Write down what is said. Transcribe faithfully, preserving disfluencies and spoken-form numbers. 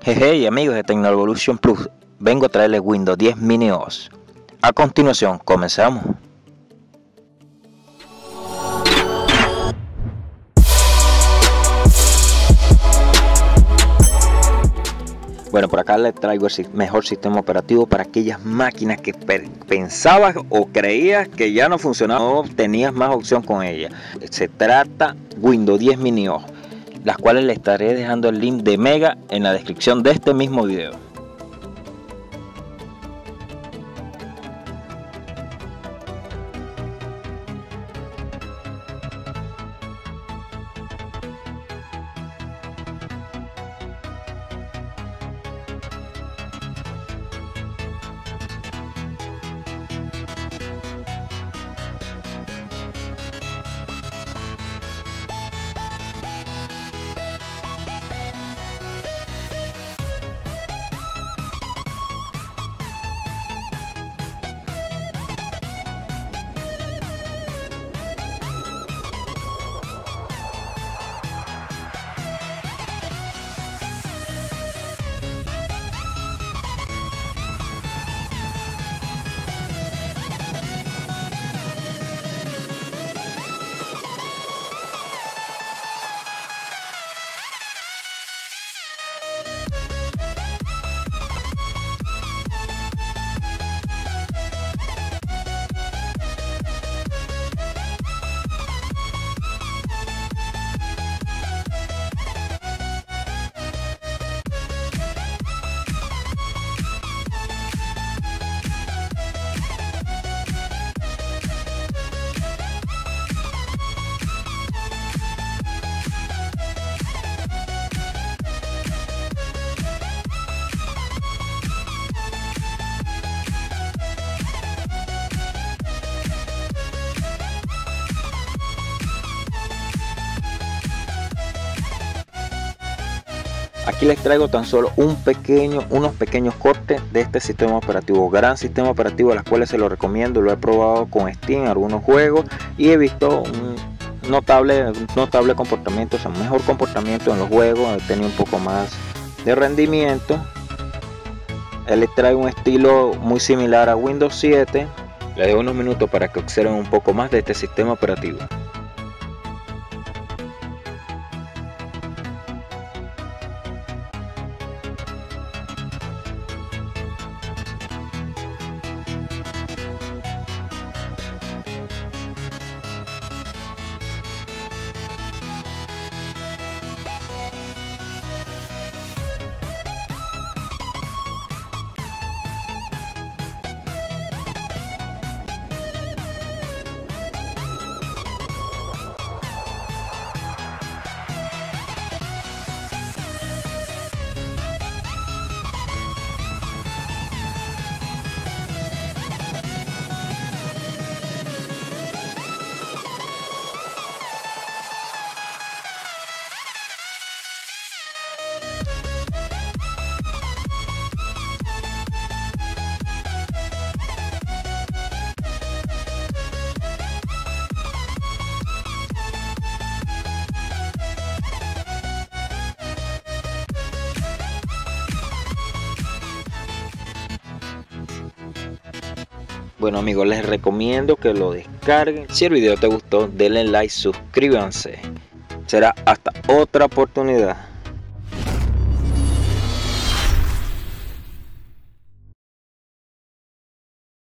Hey amigos de Tecnoevolution Plus, vengo a traerles Windows diez Mini O S. A continuación, comenzamos. Bueno, por acá les traigo el mejor sistema operativo para aquellas máquinas que pensabas o creías que ya no funcionaba, no tenías más opción con ella. Se trata Windows diez Mini O S, las cuales les estaré dejando el link de Mega en la descripción de este mismo video. Aquí les traigo tan solo un pequeño, unos pequeños cortes de este sistema operativo, gran sistema operativo, a los cuales se lo recomiendo. Lo he probado con Steam, algunos juegos, y he visto un notable, notable comportamiento, o sea, mejor comportamiento en los juegos. He tenido un poco más de rendimiento. Él les trae un estilo muy similar a Windows siete. Les dejo unos minutos para que observen un poco más de este sistema operativo. Bueno amigos, les recomiendo que lo descarguen. Si el video te gustó, denle like, suscríbanse. Será hasta otra oportunidad.